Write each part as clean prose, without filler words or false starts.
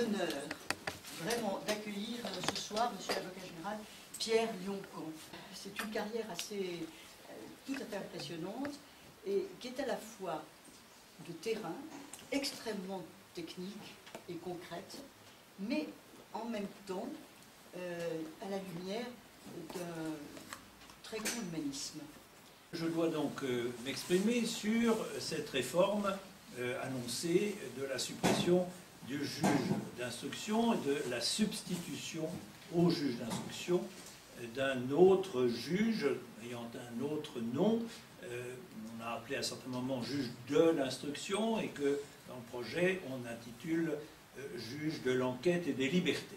l'honneur vraiment d'accueillir ce soir monsieur l'avocat général Pierre Lioncan. C'est une carrière assez tout à fait impressionnante et qui est à la fois de terrain, extrêmement technique et concrète, mais en même temps à la lumière d'un très grand humanisme. Je dois donc m'exprimer sur cette réforme annoncée de la suppression du juge d'instruction et de la substitution au juge d'instruction d'un autre juge ayant un autre nom. On a appelé à un certain moment juge de l'instruction et que dans le projet on intitule juge de l'enquête et des libertés.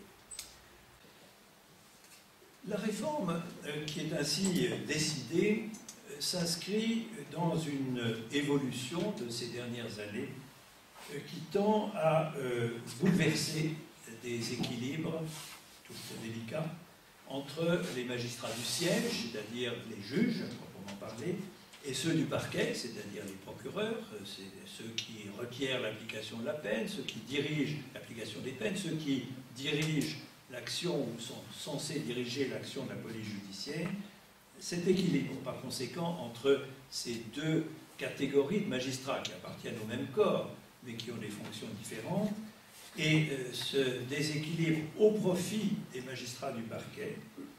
La réforme qui est ainsi décidée s'inscrit dans une évolution de ces dernières années qui tend à bouleverser des équilibres tout délicats entre les magistrats du siège, c'est-à-dire les juges, proprement parler, et ceux du parquet, c'est-à-dire les procureurs, ceux qui requièrent l'application de la peine, ceux qui dirigent l'application des peines, ceux qui dirigent l'action ou sont censés diriger l'action de la police judiciaire. Cet équilibre, par conséquent, entre ces deux catégories de magistrats qui appartiennent au même corps, mais qui ont des fonctions différentes, et ce déséquilibre au profit des magistrats du parquet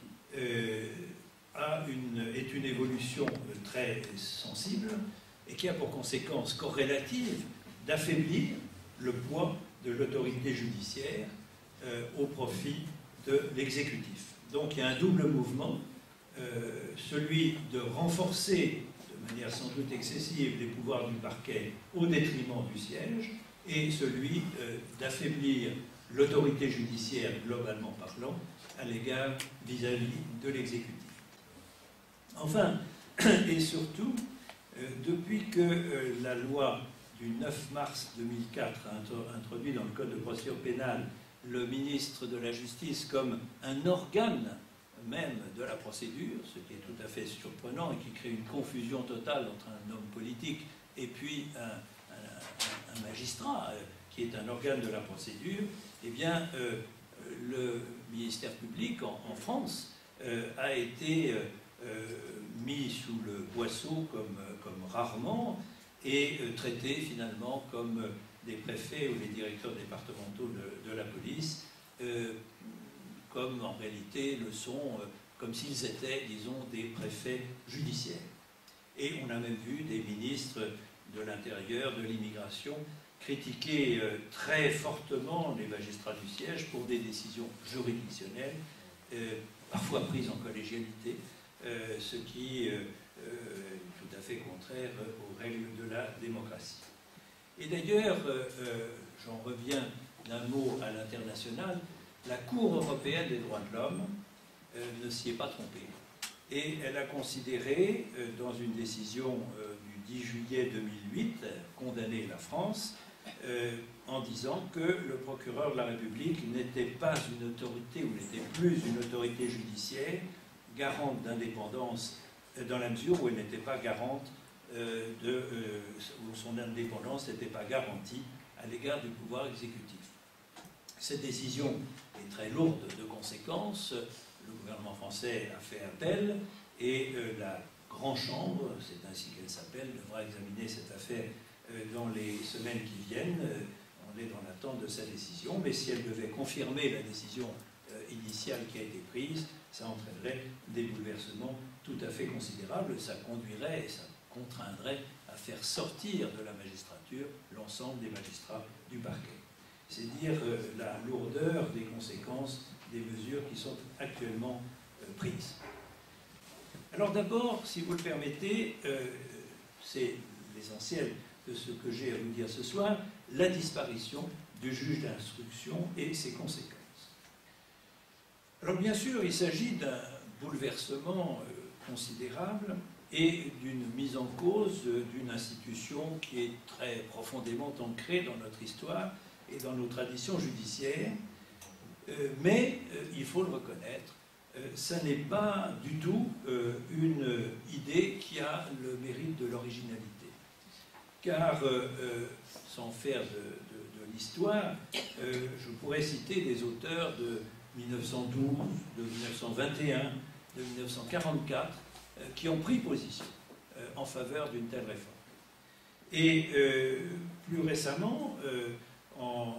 est une évolution très sensible et qui a pour conséquence corrélative d'affaiblir le poids de l'autorité judiciaire au profit de l'exécutif. Donc il y a un double mouvement, celui de renforcer de manière sans doute excessive les pouvoirs du parquet au détriment du siège, et celui d'affaiblir l'autorité judiciaire globalement parlant à l'égard vis-à-vis de l'exécutif. Enfin, et surtout, depuis que la loi du 9 mars 2004 a introduit dans le Code de procédure pénale le ministre de la Justice comme un organe même de la procédure, ce qui est tout à fait surprenant et qui crée une confusion totale entre un homme politique et puis un magistrat qui est un organe de la procédure, eh bien, le ministère public en France a été mis sous le boisseau comme rarement et traité finalement comme des préfets ou les directeurs départementaux de la police, comme en réalité le sont, comme s'ils étaient, disons, des préfets judiciaires. Et on a même vu des ministres de l'Intérieur, de l'Immigration, critiquer très fortement les magistrats du siège pour des décisions juridictionnelles, parfois prises en collégialité, ce qui est tout à fait contraire aux règles de la démocratie. Et d'ailleurs, j'en reviens d'un mot à l'international, la Cour européenne des droits de l'homme ne s'y est pas trompée. Et elle a considéré, dans une décision du 10 juillet 2008, condamné la France, en disant que le procureur de la République n'était pas une autorité, ou n'était plus une autorité judiciaire, garante d'indépendance, dans la mesure où elle n'était pas garante où son indépendance n'était pas garantie à l'égard du pouvoir exécutif. Cette décision est très lourde de conséquences. Le gouvernement français a fait appel et la Grande Chambre, c'est ainsi qu'elle s'appelle, devra examiner cette affaire dans les semaines qui viennent. On est dans l'attente de sa décision, mais si elle devait confirmer la décision initiale qui a été prise, ça entraînerait des bouleversements tout à fait considérables. Ça conduirait et ça contraindrait à faire sortir de la magistrature l'ensemble des magistrats du parquet. C'est dire la lourdeur des conséquences des mesures qui sont actuellement prises. Alors d'abord, si vous le permettez, c'est l'essentiel de ce que j'ai à vous dire ce soir, la disparition du juge d'instruction et ses conséquences. Alors bien sûr, il s'agit d'un bouleversement considérable et d'une mise en cause d'une institution qui est très profondément ancrée dans notre histoire et dans nos traditions judiciaires, mais il faut le reconnaître, ça n'est pas du tout une idée qui a le mérite de l'originalité. Car, sans faire de l'histoire, je pourrais citer des auteurs de 1912, de 1921, de 1944, qui ont pris position en faveur d'une telle réforme. Et plus récemment, en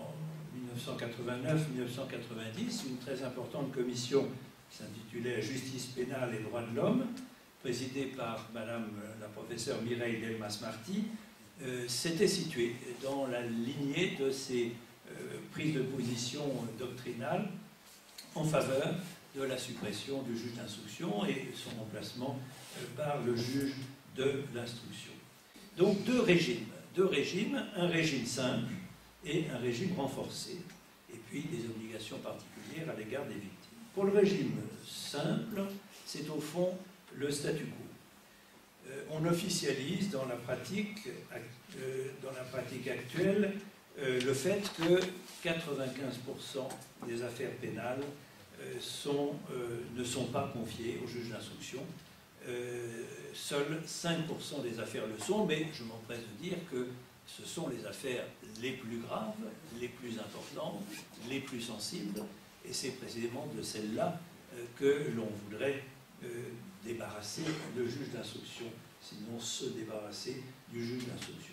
1989-1990, une très importante commission qui s'intitulait « Justice pénale et droits de l'homme », présidée par Madame la professeure Mireille Delmas-Marty, s'était située dans la lignée de ces prises de position doctrinales en faveur de la suppression du juge d'instruction et son remplacement par le juge de l'instruction. Donc deux régimes, un régime simple et un régime renforcé, et puis des obligations particulières à l'égard des victimes. Pour le régime simple, c'est au fond le statu quo. On officialise dans la pratique actuelle le fait que 95% des affaires pénales ne sont pas confiées au juge d'instruction. Seuls 5% des affaires le sont, mais je m'empresse de dire que ce sont les affaires les plus graves, les plus importantes, les plus sensibles, et c'est précisément de celles-là que l'on voudrait débarrasser le juge d'instruction, sinon se débarrasser du juge d'instruction.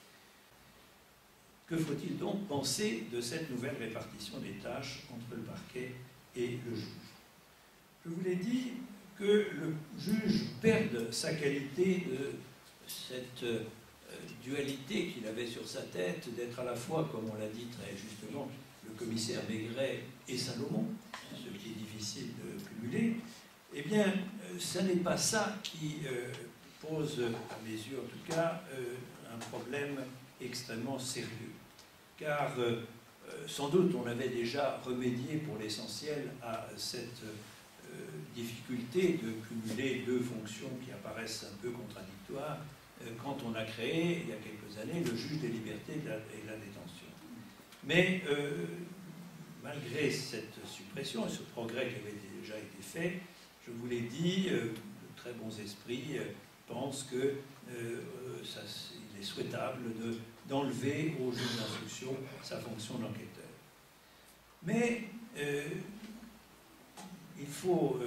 Que faut-il donc penser de cette nouvelle répartition des tâches entre le parquet et le juge? Je vous l'ai dit, que le juge perde sa qualité de cette dualité qu'il avait sur sa tête, d'être à la fois, comme on l'a dit très justement, le commissaire Maigret et Salomon, ce qui est difficile de cumuler, eh bien, ce n'est pas ça qui pose, à mes yeux en tout cas, un problème extrêmement sérieux. Car, sans doute, on avait déjà remédié pour l'essentiel à cette difficulté de cumuler deux fonctions qui apparaissent un peu contradictoires quand on a créé, il y a quelques années, le juge des libertés et de la détention. Mais malgré cette suppression et ce progrès qui avait déjà été fait, je vous l'ai dit, de très bons esprits pensent qu'il est souhaitable d'enlever au juge d'instruction sa fonction d'enquêteur. Mais il faut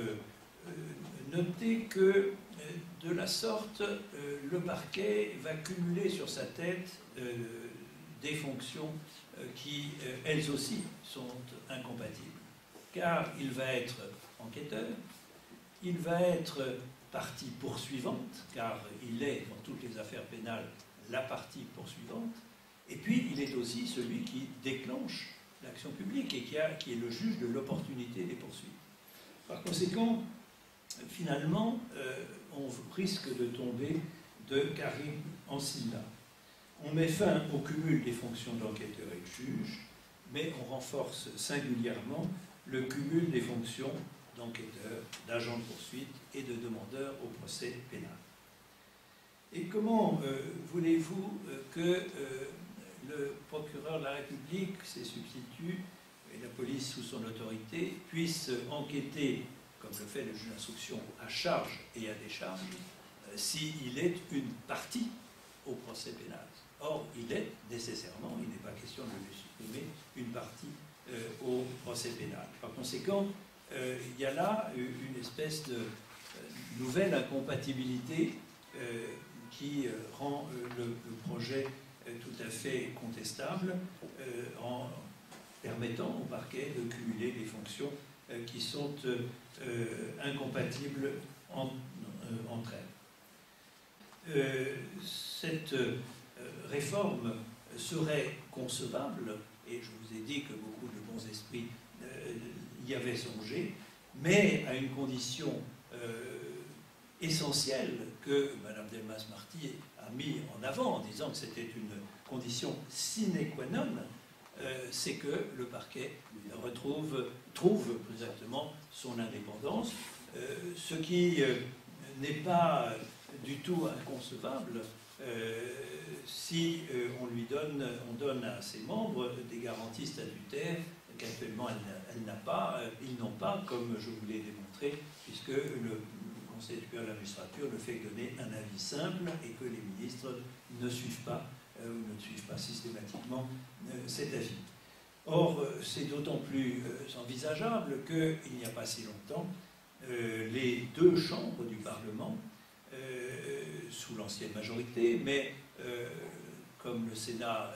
noter que, de la sorte, le parquet va cumuler sur sa tête des fonctions qui, elles aussi, sont incompatibles. Car il va être enquêteur, il va être partie poursuivante, car il est, dans toutes les affaires pénales, la partie poursuivante, et puis il est aussi celui qui déclenche l'action publique et qui est le juge de l'opportunité des poursuites. Par conséquent, finalement, on risque de tomber de Karim en Silla. On met fin au cumul des fonctions d'enquêteur et de juge, mais on renforce singulièrement le cumul des fonctions d'enquêteur, d'agent de poursuite et de demandeur au procès pénal. Et comment voulez-vous que le procureur de la République, ses substituts et la police sous son autorité puissent enquêter, comme le fait le juge d'instruction, à charge et à décharge, s'il est une partie au procès pénal? Or, il est nécessairement, il n'est pas question de lui supprimer, une partie au procès pénal. Par conséquent, il y a là une espèce de nouvelle incompatibilité qui rend le projet tout à fait contestable en permettant au parquet de cumuler des fonctions qui sont incompatibles entre elles. Cette réforme serait concevable, et je vous ai dit que beaucoup de bons esprits y avaient songé, mais à une condition essentielle que Mme Delmas-Marty a mis en avant en disant que c'était une condition sine qua non, c'est que le parquet trouve plus exactement son indépendance, ce qui n'est pas du tout inconcevable si on donne à ses membres des garanties statutaires qu'actuellement elle n'a pas, ils n'ont pas, comme je vous l'ai démontré, puisque le Conseil supérieur de la magistrature ne fait que donner un avis simple et que les ministres ne suivent pas ou ne suivent pas systématiquement cet avis. Or, c'est d'autant plus envisageable qu'il n'y a pas si longtemps, les deux chambres du Parlement, sous l'ancienne majorité, mais comme le Sénat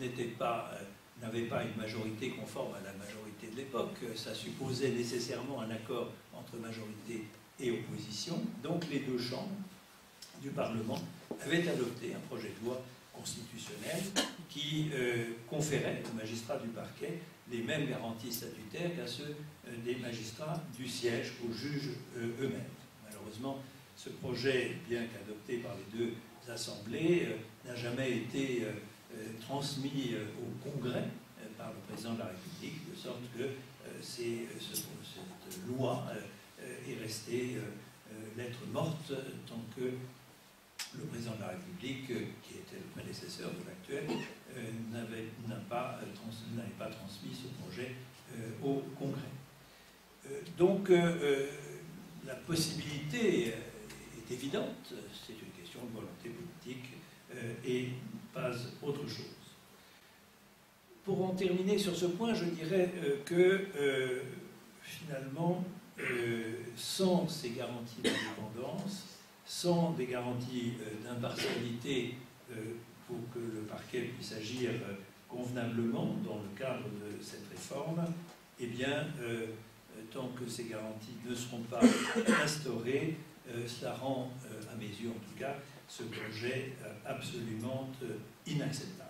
n'avait pas une majorité conforme à la majorité de l'époque, ça supposait nécessairement un accord entre majorité et opposition. Donc les deux chambres du Parlement avaient adopté un projet de loi constitutionnel qui conférait aux magistrats du parquet les mêmes garanties statutaires qu'à ceux des magistrats du siège, aux juges eux-mêmes. Malheureusement, ce projet, bien qu'adopté par les deux assemblées, n'a jamais été transmis au Congrès par le président de la République, de sorte que cette loi est restée lettre morte tant que le président de la République, qui était le prédécesseur de l'actuel, n'avait pas transmis ce projet au Congrès. Donc, la possibilité est évidente, c'est une question de volonté politique et pas autre chose. Pour en terminer sur ce point, je dirais que finalement, sans ces garanties d'indépendance, sans des garanties d'impartialité pour que le parquet puisse agir convenablement dans le cadre de cette réforme, eh bien, tant que ces garanties ne seront pas instaurées, cela rend, à mes yeux en tout cas, ce projet absolument inacceptable.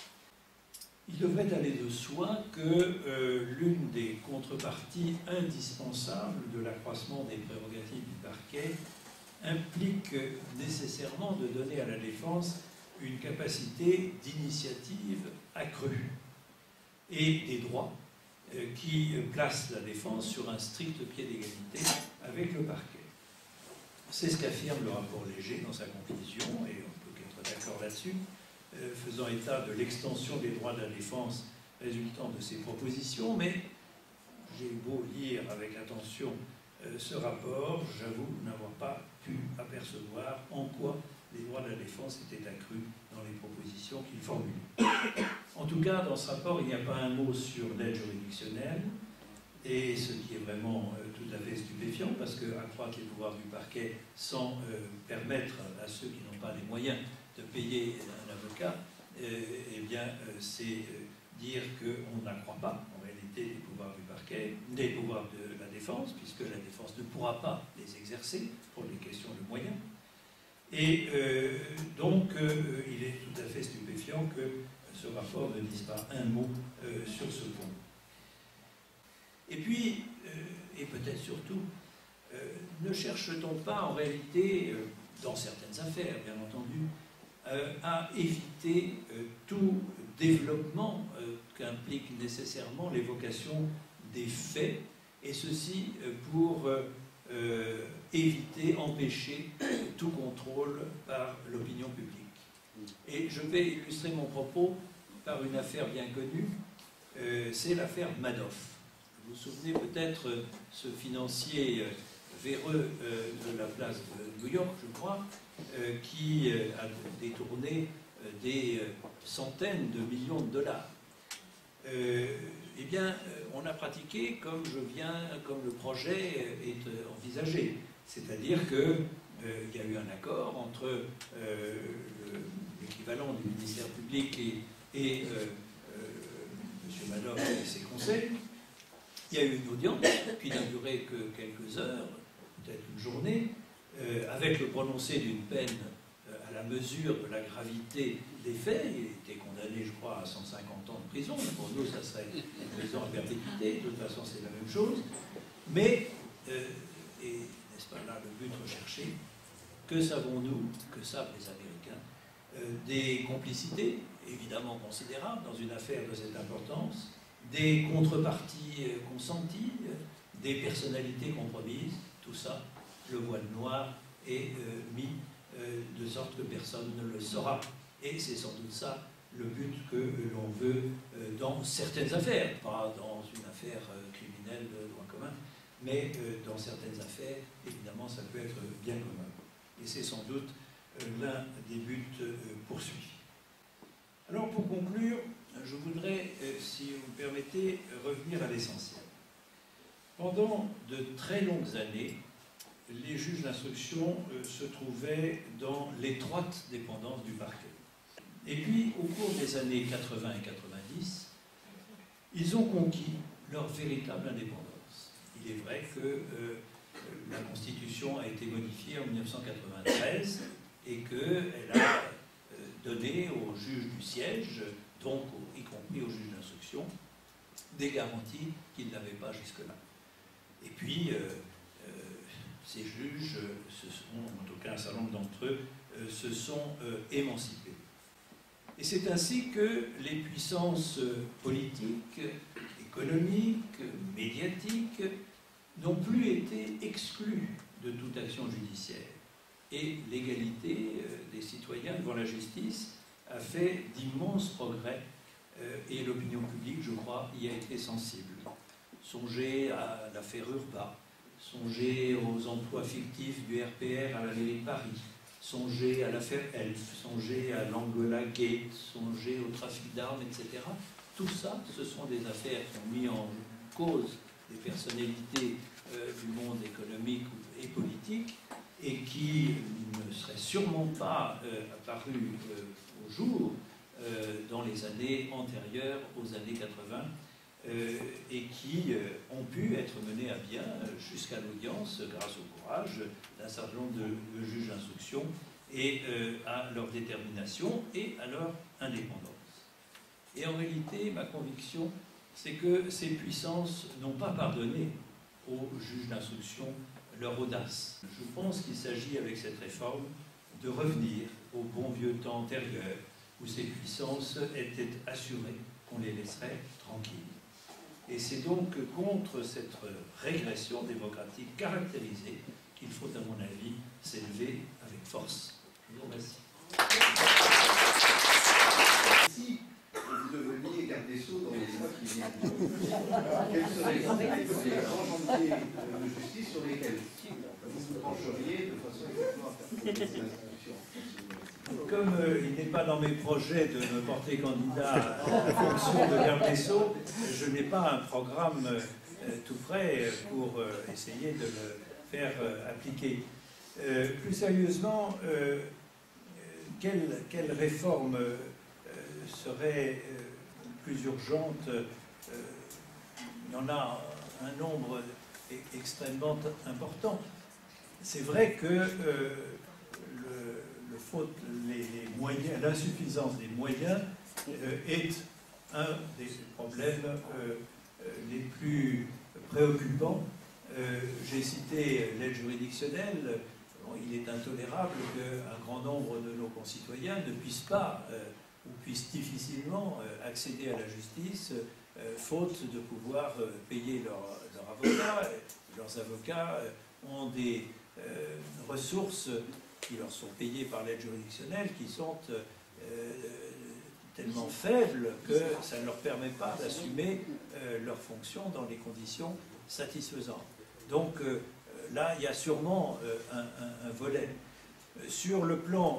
Il devrait aller de soi que l'une des contreparties indispensables de l'accroissement des prérogatives du parquet implique nécessairement de donner à la défense une capacité d'initiative accrue et des droits qui placent la défense sur un strict pied d'égalité avec le parquet. C'est ce qu'affirme le rapport Léger dans sa conclusion, et on peut être d'accord là-dessus, faisant état de l'extension des droits de la défense résultant de ces propositions, mais j'ai beau lire avec attention ce rapport, j'avoue n'avoir pas pu apercevoir en quoi les droits de la défense étaient accrus dans les propositions qu'il formule. En tout cas, dans ce rapport, il n'y a pas un mot sur l'aide juridictionnelle, et ce qui est vraiment tout à fait stupéfiant, parce qu'accroître les pouvoirs du parquet sans permettre à ceux qui n'ont pas les moyens de payer un avocat, eh bien, c'est dire qu'on n'accroît pas, en réalité, les pouvoirs du parquet, les pouvoirs de la défense, puisque la défense ne pourra pas les exercer pour des questions de moyens. Et donc, il est tout à fait stupéfiant que ce rapport ne dise pas un mot sur ce point. Et puis, et peut-être surtout, ne cherche-t-on pas en réalité, dans certaines affaires bien entendu, à éviter tout développement qu'implique nécessairement l'évocation des faits, et ceci pour éviter, empêcher tout contrôle par l'opinion publique. Et je vais illustrer mon propos par une affaire bien connue, c'est l'affaire Madoff. Vous vous souvenez peut-être ce financier véreux de la place de New York, je crois, qui a détourné des centaines de millions de dollars. Eh bien, on a pratiqué comme le projet est envisagé. C'est-à-dire qu'il y a eu un accord entre l'équivalent du ministère public et M. Madoff et ses conseils. Il y a eu une audience qui n'a duré que quelques heures, peut-être une journée, avec le prononcé d'une peine à la mesure de la gravité des faits. Il était condamné, je crois, à 150 ans de prison. Pour nous, ça serait une prison à perpétuité. De toute façon, c'est la même chose. Mais, et n'est-ce pas là le but recherché, que savons-nous, que savent les Américains, des complicités, évidemment considérables, dans une affaire de cette importance, des contreparties consenties, des personnalités compromises, tout ça, le voile noir est mis de sorte que personne ne le saura. Et c'est sans doute ça le but que l'on veut dans certaines affaires, pas dans une affaire criminelle de droit commun, mais dans certaines affaires, évidemment, ça peut être bien commun. Et c'est sans doute l'un des buts poursuivis. Alors pour conclure, je voudrais, si vous me permettez, revenir à l'essentiel. Pendant de très longues années, les juges d'instruction se trouvaient dans l'étroite dépendance du parquet. Et puis, au cours des années 80 et 90, ils ont conquis leur véritable indépendance. Il est vrai que la Constitution a été modifiée en 1993 et qu'elle a donné aux juges du siège, donc y compris aux juges d'instruction, des garanties qu'ils n'avaient pas jusque-là. Et puis, ces juges, en tout cas un certain nombre d'entre eux, se sont émancipés. Et c'est ainsi que les puissances politiques, économiques, médiatiques n'ont plus été exclues de toute action judiciaire. Et l'égalité des citoyens devant la justice a fait d'immenses progrès et l'opinion publique, je crois, y a été sensible. Songez à l'affaire Urbain, songez aux emplois fictifs du RPR à la mairie de Paris, songez à l'affaire Elf, songez à l'Angola Gate, songez au trafic d'armes, etc. Tout ça, ce sont des affaires qui ont mis en cause des personnalités du monde économique et politique et qui ne seraient sûrement pas apparues au jour dans les années antérieures aux années 80 et qui ont pu être menées à bien jusqu'à l'audience grâce au courage d'un certain nombre de juges d'instruction et à leur détermination et à leur indépendance. Et en réalité, ma conviction, c'est que ces puissances n'ont pas pardonné aux juges d'instruction leur audace. Je pense qu'il s'agit avec cette réforme de revenir au bon vieux temps antérieur où ces puissances étaient assurées qu'on les laisserait tranquilles. Et c'est donc contre cette régression démocratique caractérisée qu'il faut, à mon avis, s'élever avec force. Je vous remercie. Si vous deveniez garde des Sceaux dans les mois qui viennent, quels seraient les grands chantiers de justice sur lesquels vous vous pencheriez de façon exactement à faire progresser l'institution? Comme il n'est pas dans mes projets de me porter candidat à la fonction de garde des Sceaux, je n'ai pas un programme tout prêt pour essayer de le faire appliquer. Plus sérieusement, quelle réforme serait plus urgente? Il y en a un nombre extrêmement important. C'est vrai que l'insuffisance des moyens est un des problèmes les plus préoccupants. J'ai cité l'aide juridictionnelle. Bon, il est intolérable qu'un grand nombre de nos concitoyens ne puissent pas ou puissent difficilement accéder à la justice faute de pouvoir payer leur avocat. Leurs avocats ont des ressources qui leur sont payées par l'aide juridictionnelle qui sont tellement faibles que ça ne leur permet pas d'assumer leurs fonctions dans des conditions satisfaisantes. Donc là, il y a sûrement un volet. Sur le plan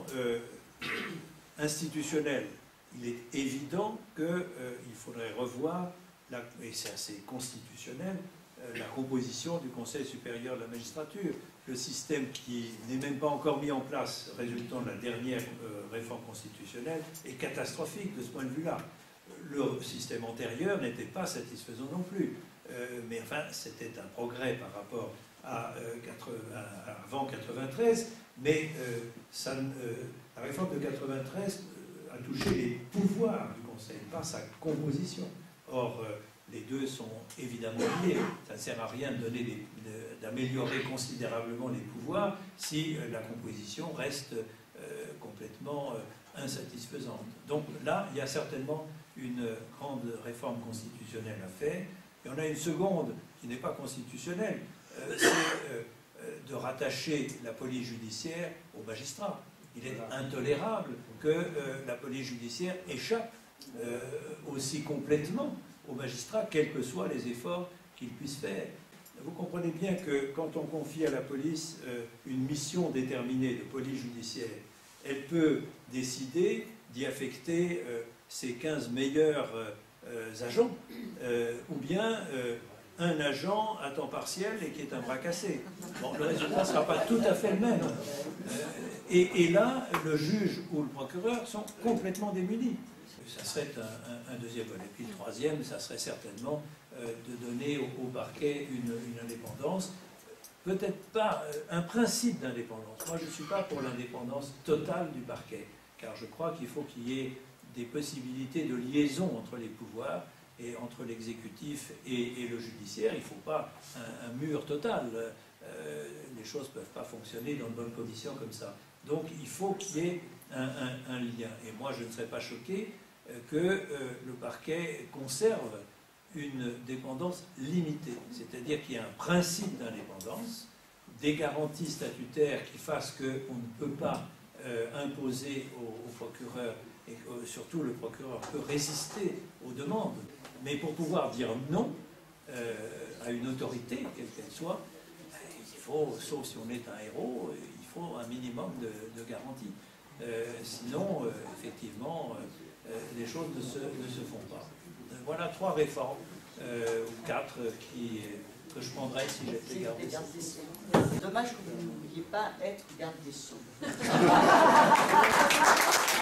institutionnel, il est évident qu'il faudrait revoir, et c'est assez constitutionnel, la composition du Conseil supérieur de la magistrature. Le système qui n'est même pas encore mis en place, résultant de la dernière réforme constitutionnelle, est catastrophique de ce point de vue-là. Le système antérieur n'était pas satisfaisant non plus. Mais enfin, c'était un progrès par rapport à avant 93, mais la réforme de 93 a touché les pouvoirs du Conseil, pas sa composition. Or, les deux sont évidemment liés. Ça ne sert à rien d'améliorer considérablement les pouvoirs si la composition reste complètement insatisfaisante. Donc là, il y a certainement une grande réforme constitutionnelle à faire. Et on a une seconde qui n'est pas constitutionnelle, c'est de rattacher la police judiciaire aux magistrats. Il est intolérable que la police judiciaire échappe aussi complètement aux magistrats, quels que soient les efforts qu'ils puissent faire. Vous comprenez bien que quand on confie à la police une mission déterminée de police judiciaire, elle peut décider d'y affecter ses 15 meilleurs agents, ou bien un agent à temps partiel et qui est un bras cassé. Bon, le résultat ne sera pas tout à fait le même. Et là, le juge ou le procureur sont complètement démunis. Ça serait un deuxième volet. Puis le troisième, ça serait certainement de donner au parquet une indépendance. Peut-être pas un principe d'indépendance. Moi, je ne suis pas pour l'indépendance totale du parquet, car je crois qu'il faut qu'il y ait des possibilités de liaison entre les pouvoirs et entre l'exécutif et le judiciaire. Il ne faut pas un mur total. Les choses ne peuvent pas fonctionner dans de bonnes conditions comme ça. Donc il faut qu'il y ait un lien. Et moi, je ne serais pas choqué que le parquet conserve une dépendance limitée. C'est-à-dire qu'il y a un principe d'indépendance, des garanties statutaires qui fassent qu'on ne peut pas imposer au procureur, et surtout le procureur peut résister aux demandes. Mais pour pouvoir dire non à une autorité, quelle qu'elle soit, il faut, sauf si on est un héros, il faut un minimum de garantie. Sinon, effectivement, les choses ne se font pas. Voilà 3 réformes, ou 4, que je prendrais si j'étais garde des Sceaux. Dommage que vous ne vouliez pas être garde des Sceaux.